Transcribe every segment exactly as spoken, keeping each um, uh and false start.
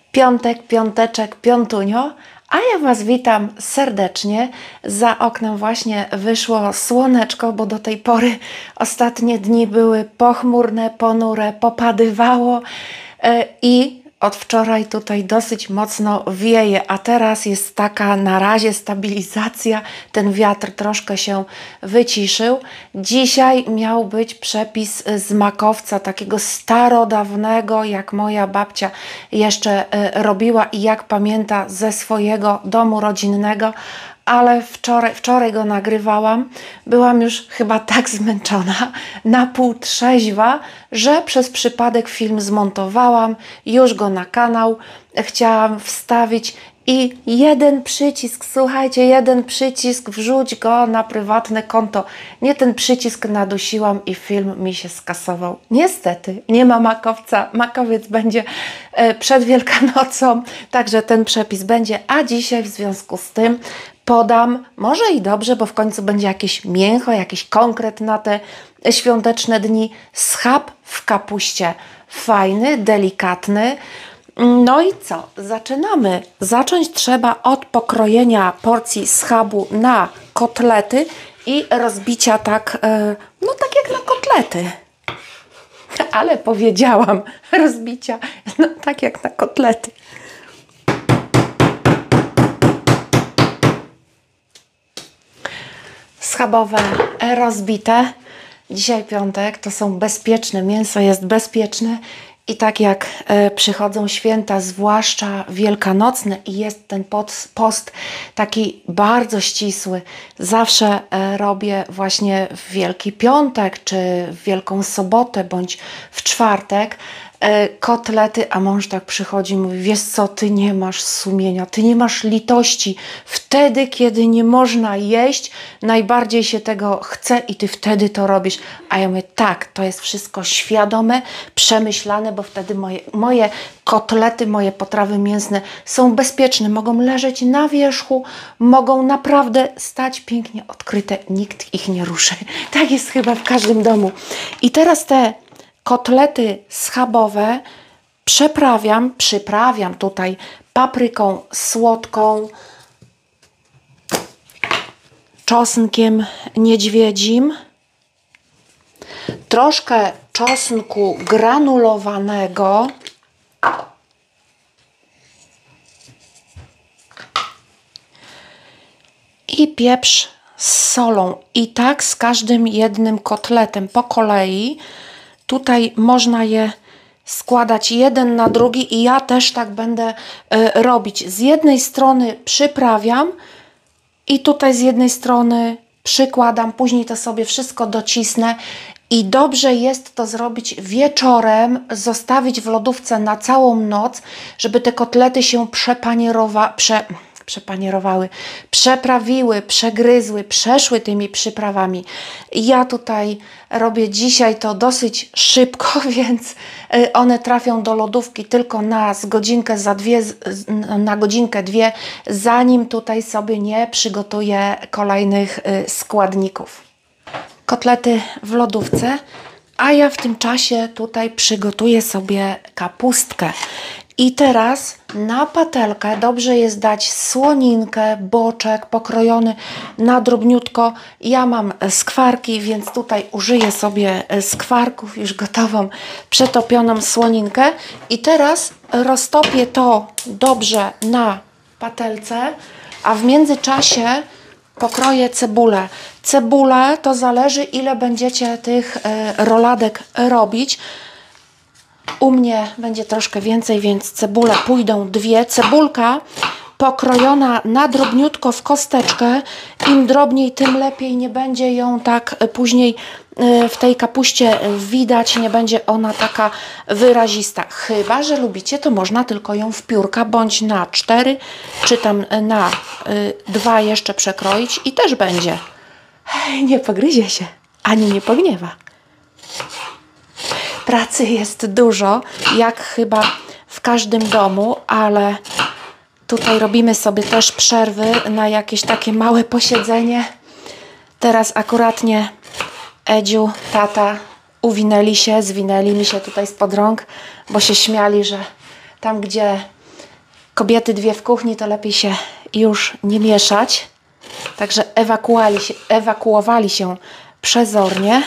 Piątek, piąteczek, piątunio, a ja Was witam serdecznie. Za oknem właśnie wyszło słoneczko, bo do tej pory ostatnie dni były pochmurne, ponure, popadywało i od wczoraj tutaj dosyć mocno wieje, a teraz jest taka na razie stabilizacja, ten wiatr troszkę się wyciszył. Dzisiaj miał być przepis z makowca, takiego starodawnego, jak moja babcia jeszcze robiła i jak pamięta ze swojego domu rodzinnego, ale wczoraj, wczoraj go nagrywałam, byłam już chyba tak zmęczona, na pół trzeźwa, że przez przypadek film zmontowałam, już go na kanał chciałam wstawić i jeden przycisk, słuchajcie, jeden przycisk, wrzuć go na prywatne konto. Nie ten przycisk nadusiłam i film mi się skasował. Niestety, nie ma makowca, makowiec będzie przed Wielkanocą, także ten przepis będzie, a dzisiaj w związku z tym podam, może i dobrze, bo w końcu będzie jakieś mięcho, jakiś konkret na te świąteczne dni, schab w kapuście. Fajny, delikatny. No i co? Zaczynamy. Zacząć trzeba od pokrojenia porcji schabu na kotlety i rozbicia tak, no tak jak na kotlety. Ale powiedziałam, rozbicia, no tak jak na kotlety. Schabowe rozbite. Dzisiaj piątek, to są bezpieczne, mięso jest bezpieczne i tak jak e, przychodzą święta, zwłaszcza wielkanocne i jest ten post taki bardzo ścisły, zawsze e, robię właśnie w Wielki Piątek, czy w Wielką Sobotę, bądź w czwartek kotlety, a mąż tak przychodzi i mówi, wiesz co, ty nie masz sumienia, ty nie masz litości. Wtedy, kiedy nie można jeść, najbardziej się tego chce i ty wtedy to robisz. A ja mówię, tak, to jest wszystko świadome, przemyślane, bo wtedy moje, moje kotlety, moje potrawy mięsne są bezpieczne, mogą leżeć na wierzchu, mogą naprawdę stać pięknie odkryte, nikt ich nie ruszy. Tak jest chyba w każdym domu. I teraz te kotlety schabowe przeprawiam, przyprawiam tutaj papryką słodką, czosnkiem niedźwiedzim, troszkę czosnku granulowanego i pieprz z solą. I tak z każdym jednym kotletem po kolei. Tutaj można je składać jeden na drugi i ja też tak będę y, robić. Z jednej strony przyprawiam i tutaj z jednej strony przykładam, później to sobie wszystko docisnę i dobrze jest to zrobić wieczorem, zostawić w lodówce na całą noc, żeby te kotlety się przepanierowały, prze, przepanierowały, przeprawiły, przegryzły, przeszły tymi przyprawami. Ja tutaj robię dzisiaj to dosyć szybko, więc one trafią do lodówki tylko na z godzinkę, za dwie, na godzinkę, dwie, zanim tutaj sobie nie przygotuję kolejnych składników. Kotlety w lodówce, a ja w tym czasie tutaj przygotuję sobie kapustkę. I teraz na patelkę dobrze jest dać słoninkę, boczek pokrojony na drobniutko. Ja mam skwarki, więc tutaj użyję sobie skwarków, już gotową, przetopioną słoninkę. I teraz roztopię to dobrze na patelce, a w międzyczasie pokroję cebulę. Cebulę to zależy, ile będziecie tych roladek robić. U mnie będzie troszkę więcej, więc cebule pójdą dwie. Cebulka pokrojona na drobniutko w kosteczkę. Im drobniej, tym lepiej. Nie będzie ją tak później w tej kapuście widać. Nie będzie ona taka wyrazista. Chyba że lubicie, to można tylko ją w piórka bądź na cztery, czy tam na dwa jeszcze przekroić i też będzie. Nie pogryzie się, ani nie pogniewa. Pracy jest dużo, jak chyba w każdym domu, ale tutaj robimy sobie też przerwy na jakieś takie małe posiedzenie. Teraz akuratnie Edziu, tata uwinęli się, zwinęli mi się tutaj spod rąk, bo się śmiali, że tam, gdzie kobiety dwie w kuchni, to lepiej się już nie mieszać. Także ewakuowali się, ewakuowali się przezornie.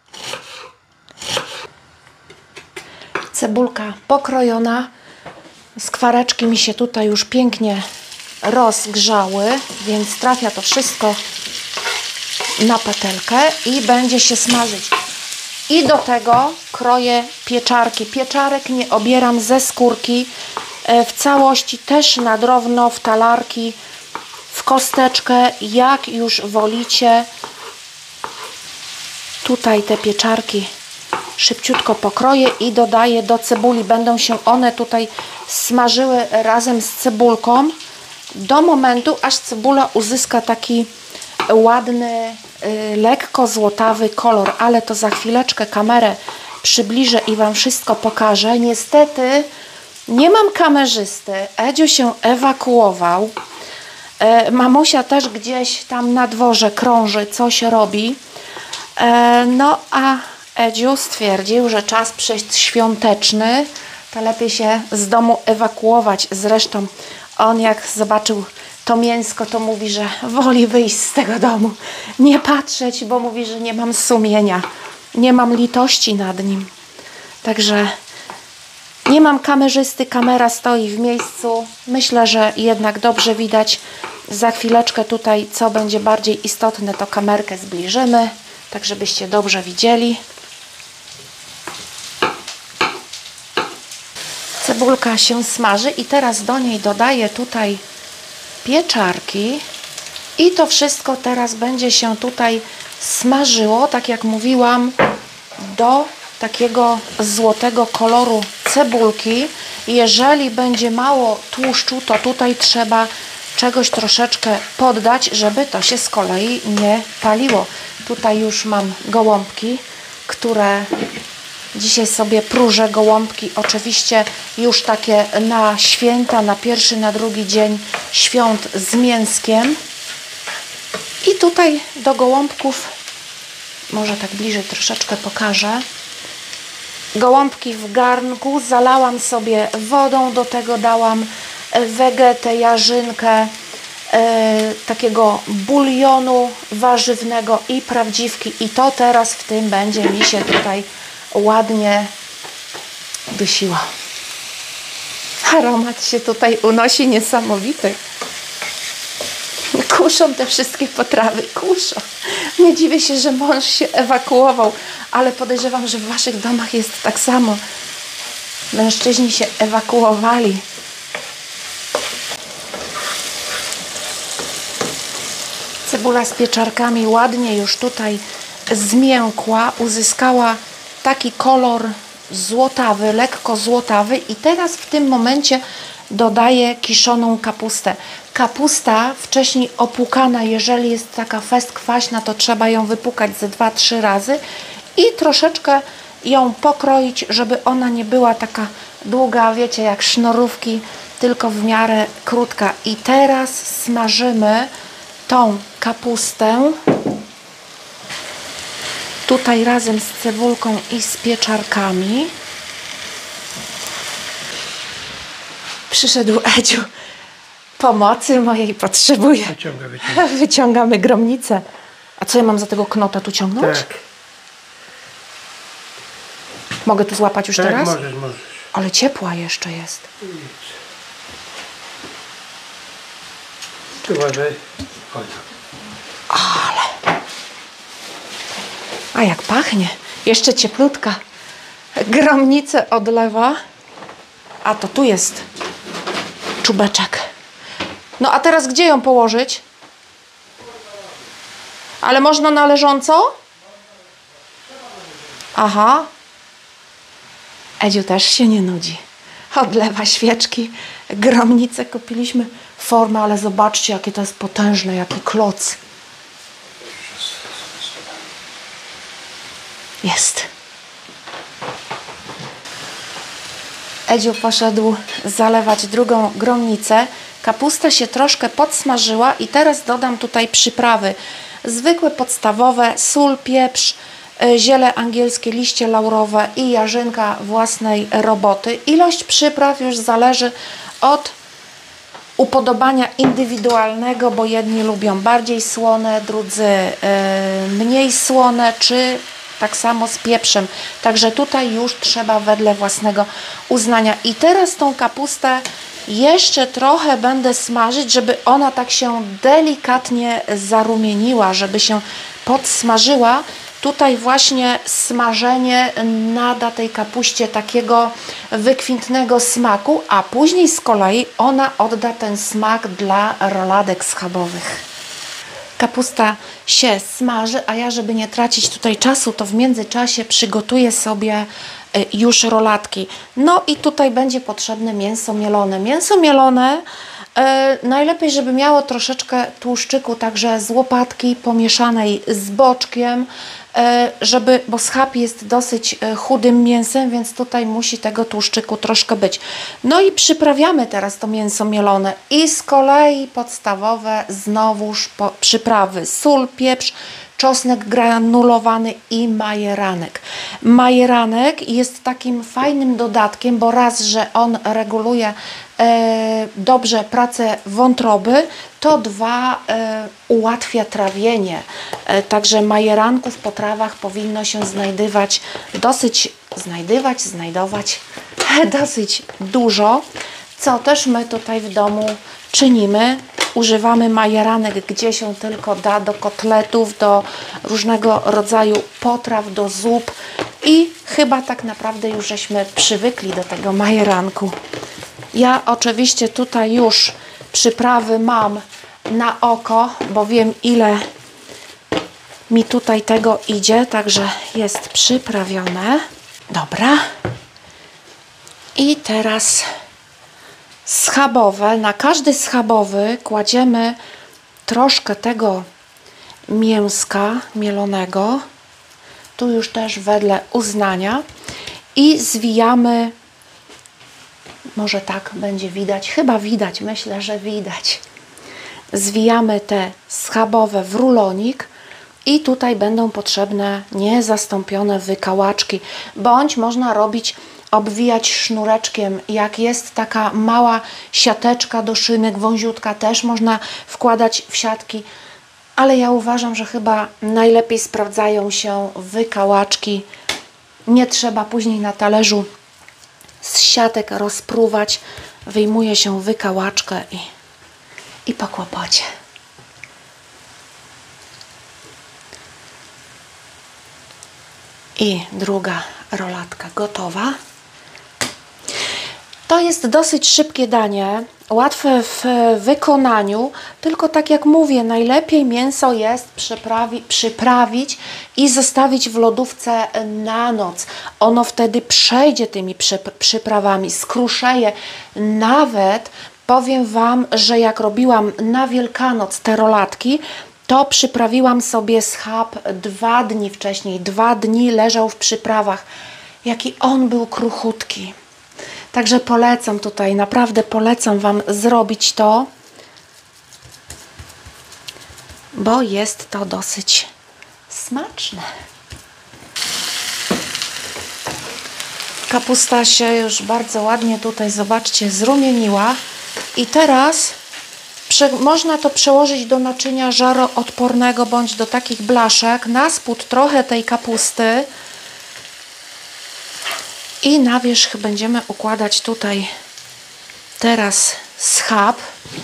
Cebulka pokrojona. Skwareczki mi się tutaj już pięknie rozgrzały, więc trafia to wszystko na patelkę i będzie się smażyć. I do tego kroję pieczarki. Pieczarek nie obieram ze skórki. W całości też na drobno, w talarki, w kosteczkę, jak już wolicie. Tutaj te pieczarki szybciutko pokroję i dodaję do cebuli. Będą się one tutaj smażyły razem z cebulką do momentu, aż cebula uzyska taki ładny, lekko złotawy kolor, ale to za chwileczkę kamerę przybliżę i Wam wszystko pokażę. Niestety nie mam kamerzysty. Edziu się ewakuował. Mamusia też gdzieś tam na dworze krąży, coś robi. No a Edziu stwierdził, że czas przedświąteczny, to lepiej się z domu ewakuować. Zresztą on jak zobaczył to mięsko, to mówi, że woli wyjść z tego domu, nie patrzeć, bo mówi, że nie mam sumienia, nie mam litości nad nim. Także nie mam kamerzysty, kamera stoi w miejscu. Myślę, że jednak dobrze widać. Za chwileczkę tutaj, co będzie bardziej istotne, to kamerkę zbliżymy, tak żebyście dobrze widzieli. Cebulka się smaży i teraz do niej dodaję tutaj pieczarki i to wszystko teraz będzie się tutaj smażyło, tak jak mówiłam, do takiego złotego koloru cebulki. Jeżeli będzie mało tłuszczu, to tutaj trzeba czegoś troszeczkę poddać, żeby to się z kolei nie paliło. Tutaj już mam gołąbki, które dzisiaj sobie próżę. Gołąbki oczywiście już takie na święta, na pierwszy, na drugi dzień świąt z mięskiem. I tutaj do gołąbków, może tak bliżej troszeczkę pokażę, gołąbki w garnku zalałam sobie wodą, do tego dałam wegetę, jarzynkę, e, takiego bulionu warzywnego i prawdziwki i to teraz w tym będzie mi się tutaj ładnie dusiło. Aromat się tutaj unosi niesamowity. Kuszą te wszystkie potrawy, kuszą. Nie dziwię się, że mąż się ewakuował, ale podejrzewam, że w Waszych domach jest tak samo. Mężczyźni się ewakuowali. Cebula z pieczarkami ładnie już tutaj zmiękła, uzyskała taki kolor złotawy, lekko złotawy i teraz w tym momencie dodaję kiszoną kapustę. Kapusta wcześniej opłukana, jeżeli jest taka fest kwaśna, to trzeba ją wypłukać ze dwa trzy razy i troszeczkę ją pokroić, żeby ona nie była taka długa, wiecie, jak sznurówki, tylko w miarę krótka. I teraz smażymy tą kapustę tutaj razem z cebulką i z pieczarkami. Przyszedł Edziu. Pomocy mojej potrzebuje. Wyciąga, wyciąga. Wyciągamy gromnicę. A co ja mam za tego knota tu ciągnąć? Tak. Mogę tu złapać już Tak, teraz? możesz, możesz. Ale ciepła jeszcze jest. Tu uważaj. Chodź. Ale. A jak pachnie. Jeszcze cieplutka. Gromnicę odlewa. A to tu jest czubeczek. No a teraz gdzie ją położyć? Ale można na leżąco? Aha. Edziu też się nie nudzi. Odlewa świeczki. Gromnicę kupiliśmy formę, ale zobaczcie, jakie to jest potężne, jaki kloc. Jest. Edziu poszedł zalewać drugą gromnicę. Kapusta się troszkę podsmażyła i teraz dodam tutaj przyprawy. Zwykłe, podstawowe, sól, pieprz, ziele angielskie, liście laurowe i jarzynka własnej roboty. Ilość przypraw już zależy od upodobania indywidualnego, bo jedni lubią bardziej słone, drudzy yy, mniej słone, czy tak samo z pieprzem. Także tutaj już trzeba wedle własnego uznania. I teraz tą kapustę jeszcze trochę będę smażyć, żeby ona tak się delikatnie zarumieniła, żeby się podsmażyła. Tutaj właśnie smażenie nada tej kapuście takiego wykwintnego smaku, a później z kolei ona odda ten smak dla roladek schabowych. Kapusta się smaży, a ja, żeby nie tracić tutaj czasu, to w międzyczasie przygotuję sobie już rolatki. No i tutaj będzie potrzebne mięso mielone. Mięso mielone e, najlepiej, żeby miało troszeczkę tłuszczyku, także z łopatki pomieszanej z boczkiem, e, żeby, bo schab jest dosyć chudym mięsem, więc tutaj musi tego tłuszczyku troszkę być. No i przyprawiamy teraz to mięso mielone i z kolei podstawowe znowuż po, przyprawy: sól, pieprz, czosnek granulowany i majeranek. Majeranek jest takim fajnym dodatkiem, bo raz, że on reguluje e, dobrze pracę wątroby, to dwa, e, ułatwia trawienie. E, także majeranku w potrawach powinno się znajdywać dosyć, znajdywać, znajdować dosyć dużo, co też my tutaj w domu czynimy. Używamy majeranek, gdzie się tylko da, do kotletów, do różnego rodzaju potraw, do zup i chyba tak naprawdę już żeśmy przywykli do tego majeranku. Ja oczywiście tutaj już przyprawy mam na oko, bo wiem, ile mi tutaj tego idzie, także jest przyprawione. Dobra. I teraz schabowe. Na każdy schabowy kładziemy troszkę tego mięska mielonego. Tu już też wedle uznania. I zwijamy, może tak będzie widać, chyba widać, myślę, że widać. Zwijamy te schabowe w rulonik i tutaj będą potrzebne niezastąpione wykałaczki, bądź można robić, obwijać sznureczkiem. Jak jest taka mała siateczka do szynek, wąziutka, też można wkładać w siatki, ale ja uważam, że chyba najlepiej sprawdzają się wykałaczki. Nie trzeba później na talerzu z siatek rozpruwać. Wyjmuje się wykałaczkę i, i po kłopocie. I druga rolatka gotowa. To jest dosyć szybkie danie, łatwe w wykonaniu, tylko tak jak mówię, najlepiej mięso jest przyprawi, przyprawić i zostawić w lodówce na noc. Ono wtedy przejdzie tymi przy, przyprawami, skruszeje. Nawet powiem Wam, że jak robiłam na Wielkanoc te rolatki, to przyprawiłam sobie schab dwa dni wcześniej. Dwa dni leżał w przyprawach. Jaki on był kruchutki. Także polecam tutaj, naprawdę polecam Wam zrobić to, bo jest to dosyć smaczne. Kapusta się już bardzo ładnie tutaj, zobaczcie, zrumieniła. I teraz można to przełożyć do naczynia żaroodpornego bądź do takich blaszek, na spód trochę tej kapusty i na wierzch będziemy układać tutaj teraz schab.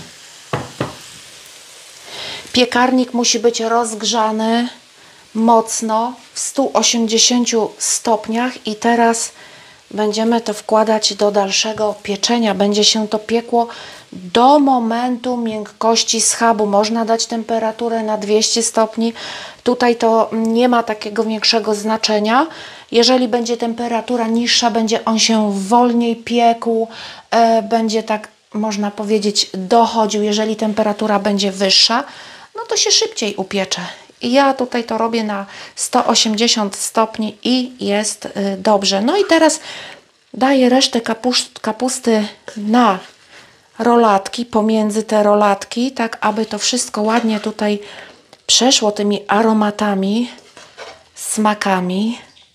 Piekarnik musi być rozgrzany mocno w stu osiemdziesięciu stopniach i teraz będziemy to wkładać do dalszego pieczenia. Będzie się to piekło do momentu miękkości schabu. Można dać temperaturę na dwieście stopni. Tutaj to nie ma takiego większego znaczenia. Jeżeli będzie temperatura niższa, będzie on się wolniej piekł, e, będzie tak, można powiedzieć, dochodził. Jeżeli temperatura będzie wyższa, no to się szybciej upiecze. I ja tutaj to robię na sto osiemdziesiąt stopni i jest y, dobrze. No i teraz daję resztę kapust, kapusty na rolatki, pomiędzy te rolatki, tak aby to wszystko ładnie tutaj przeszło tymi aromatami, smakami.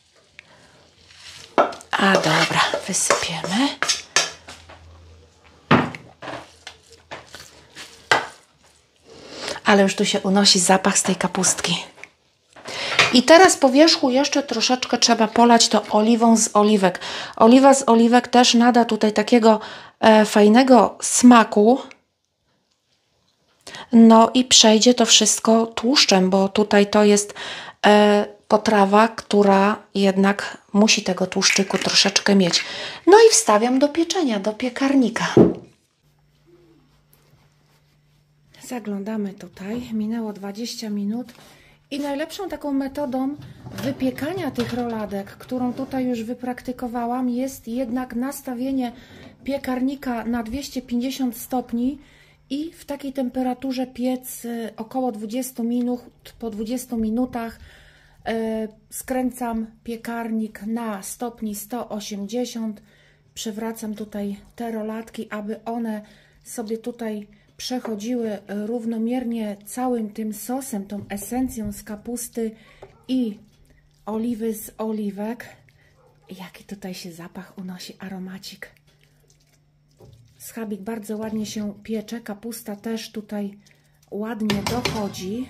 A dobra, wysypiemy. Ale już tu się unosi zapach z tej kapustki. I teraz po wierzchu jeszcze troszeczkę trzeba polać to oliwą z oliwek. Oliwa z oliwek też nada tutaj takiego e, fajnego smaku. No i przejdzie to wszystko tłuszczem, bo tutaj to jest e, potrawa, która jednak musi tego tłuszczyku troszeczkę mieć. No i wstawiam do pieczenia, do piekarnika. Zaglądamy tutaj. Minęło dwadzieścia minut. I najlepszą taką metodą wypiekania tych roladek, którą tutaj już wypraktykowałam, jest jednak nastawienie piekarnika na dwieście pięćdziesiąt stopni i w takiej temperaturze piec około dwadzieścia minut. Po dwudziestu minutach skręcam piekarnik na stopni sto osiemdziesiąt. Przewracam tutaj te rolatki, aby one sobie tutaj przechodziły równomiernie całym tym sosem, tą esencją z kapusty i oliwy z oliwek. Jaki tutaj się zapach unosi, aromacik. Schabik bardzo ładnie się piecze, kapusta też tutaj ładnie dochodzi.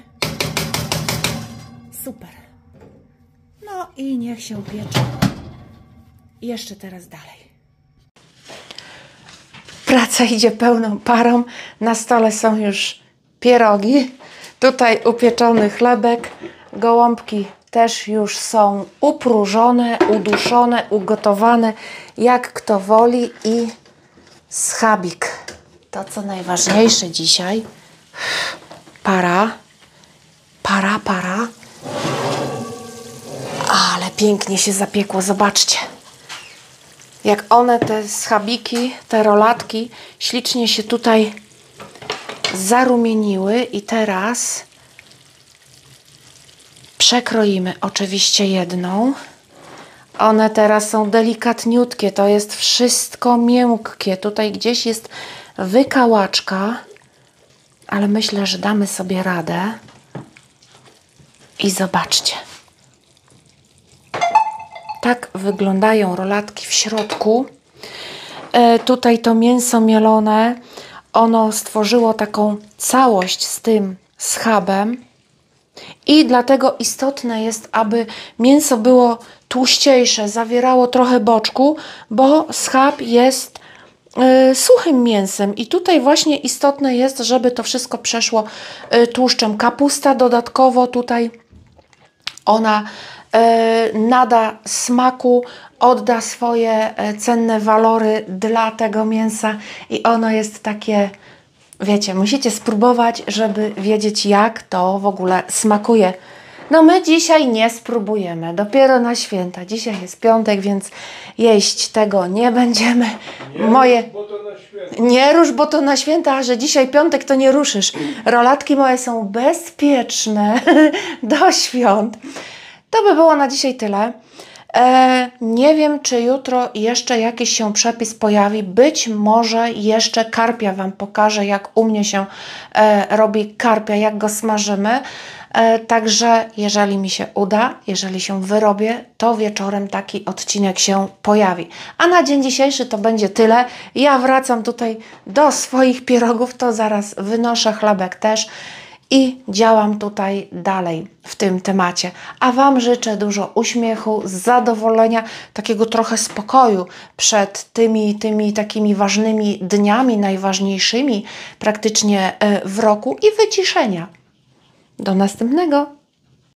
Super. No i niech się piecze. Jeszcze teraz dalej. Praca idzie pełną parą. Na stole są już pierogi. Tutaj upieczony chlebek. Gołąbki też już są upróżone, uduszone, ugotowane, jak kto woli. I schabik. To, co najważniejsze dzisiaj. Para. Para, para. Ale pięknie się zapiekło. Zobaczcie. Jak one, te schabiki, te rolatki ślicznie się tutaj zarumieniły. I teraz przekroimy oczywiście jedną. One teraz są delikatniutkie. To jest wszystko miękkie. Tutaj gdzieś jest wykałaczka. Ale myślę, że damy sobie radę. I zobaczcie. Tak wyglądają rolatki w środku. E, tutaj to mięso mielone, ono stworzyło taką całość z tym schabem. I dlatego istotne jest, aby mięso było tłuściejsze, zawierało trochę boczku, bo schab jest e, suchym mięsem. I tutaj właśnie istotne jest, żeby to wszystko przeszło e, tłuszczem. Kapusta dodatkowo tutaj ona nada smaku, odda swoje cenne walory dla tego mięsa i ono jest takie, wiecie, musicie spróbować, żeby wiedzieć, jak to w ogóle smakuje. No my dzisiaj nie spróbujemy, dopiero na święta. Dzisiaj jest piątek, więc jeść tego nie będziemy. Nie moje rusz, bo to na święta. Nie rusz, bo to na święta, a że dzisiaj piątek, to nie ruszysz. Rolatki moje są bezpieczne do świąt. To by było na dzisiaj tyle. E, nie wiem, czy jutro jeszcze jakiś się przepis pojawi. Być może jeszcze karpia Wam pokażę, jak u mnie się e, robi karpia, jak go smażymy. E, także jeżeli mi się uda, jeżeli się wyrobię, to wieczorem taki odcinek się pojawi. A na dzień dzisiejszy to będzie tyle. Ja wracam tutaj do swoich pierogów, to zaraz wynoszę chlebek też. I działam tutaj dalej w tym temacie. A Wam życzę dużo uśmiechu, zadowolenia, takiego trochę spokoju przed tymi, tymi takimi ważnymi dniami, najważniejszymi praktycznie w roku i wyciszenia. Do następnego.